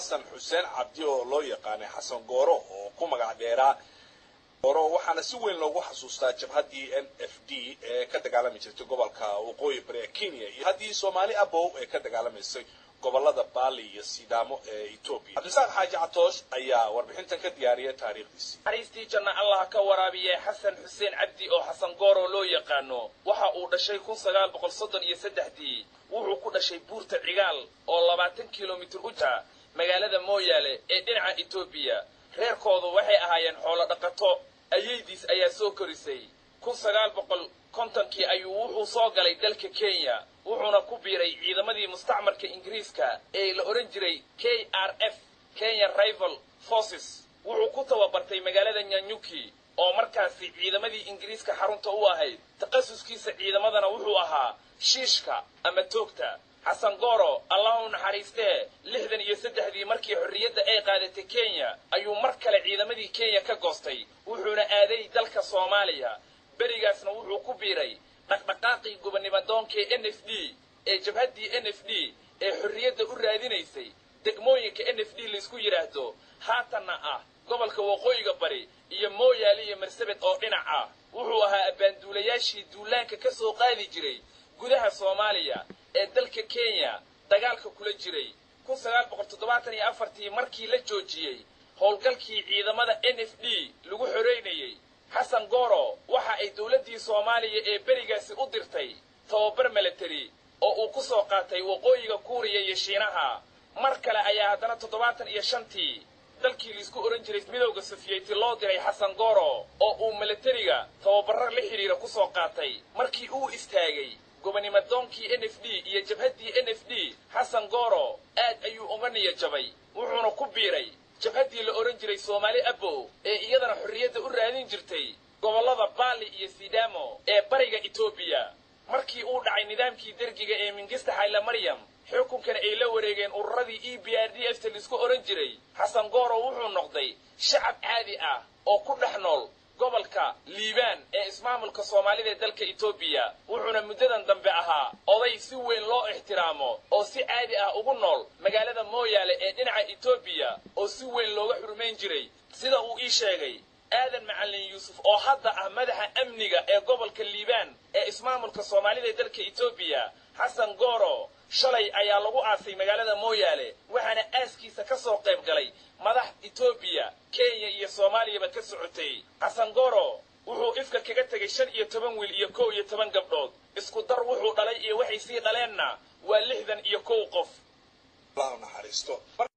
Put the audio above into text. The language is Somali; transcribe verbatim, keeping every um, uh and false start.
xasan xuseen cabdi oo loo yaqaanay xasan gooro oo ku magac dheeraa gooro waxaana si weyn loogu xasuustaa jabhaddii N F D ee ka dagaalami jirtay gobolka waqooyi bari Kenya iyo haddii Soomaali abow ee ka dagaalamaysay gobolada Bali iyo Sidaamo ee Ethiopia. Cabdisaaq Xaaji Catoosh ayaa warbixintan ka diyaariyay taariikhdiisa. Xariistii janna Allah ka waraabiye xasan xuseen cabdi oo xasan gooro loo yaqaano waxa uu dhashay kun sagaal boqol soddon iyo saddex wuxuu ku dhashay buurta cigaal oo labaatan kiiloomitir u jira magaalada Mooyaale ee dhinaca Ethiopia. reerkoodu waxay ahaayeen xoolo dhaqato ayaydiis ayaa soo korisay kun sagaal boqol kontonkii ayuu wuxuu soo galay dalka Kenya wuxuuna ku biiray ciidamadii mustacmarka Ingiriiska ee la oran jiray K R F Kenya Rifle Forces wuxuu ku tababartay magaalada Nyanyuki oo markaasi ciidamadii Ingiriiska xarunta u ahayd taqasuskiisa ciidamadana wuxuu ahaa shiishka ama toogta. xasan gooro Allahu naxariistee lixdan iyo saddexdii markii xorriyadda ay qaadatay Kenya ayuu mar kale ciidamadii Kenya ka goostay wuxuuna aaday dalka Soomaaliya berigaasna wuxuu ku biiray dhaqdhaqaaqii gobonnimadoonkii N F D ee jabhaddii N F D ee xorriyadda u raadinaysay degmooyinka N F D la isku yiraahdo haatanna ah gobolka waqooyiga bari iyo Mooyaale iyo Marsabit oo dhinac ah wuxuu ahaa abaanduulayaashii duulaanka ka soo qaadi jiray gudaha Soomaaliya ee dalka Kenya dagaalka kula jiray kun sagaal boqol toddobaatan iyo afar markii la joojiyay howlgalkii ciidamada N F D lagu xoreynayay xasan gooro waxa ay dawladii Soomaaliya ee berigaasi u dirtay tababar military oo uu ku soo qaatay waqooyiga Kuuriya iyo Shiinaha mar kale ayaa haddana toddobaatan iyo shan dalkii la isku oran jiray midowga Sofiyeeti loo diray xasan gooro oo uu militariga tababar la xiriira ku soo qaatay markii uu istaagay gobonnimadoonkii N F D iyo jabhaddii N F D xasan gooro aad ayuu uga niyad jabay wuxuuna ku biiray jabhaddii la oran jiray Soomaali abow ee iyadana xorriyadda u raadin jirtay gobolada Bali iyo Sidaamo ee bariga Ethiopia. markii uu dhacay nidaamkii dergiga ee Mingista Haile Mariam xukunkana ay la wareegeen ururadii E B R D F la isku oran jiray xasan gooro wuxuu noqday shacab caadi ah oo ku dhex nool gobolka Liibaan ee ismaamulka Soomaalida ee dalka Ethiopia wuxuuna muddadan dambe ahaa oday si weyn loo ixtiraamo oo si caadi ah ugu nool magaalada Mooyaale ee dhinaca Ethiopia oo si weyn looga xurmeyn jiray sida uu ii sheegay aadan macallin Yuusuf oo hadda ah madaxa amniga ee gobolka Liibaan ee ismaamulka Soomaalida ee dalka Ethiopia. xasan gooro shalay ayaa lagu aasay magaalada Mooyaale waxaana aaskiisa ka soo qayb galay madax Ethiopia Kenya iyo Soomaaliya ka socotay. xasan gooro wuxuu ifka kaga tagay shan iyo toban wiil iyo kow iyo toban gabdhood isku dar wuxuu dhalay iyo waxay sii dhaleenna waa lixdan iyo kow qof. Allahu naxariisto.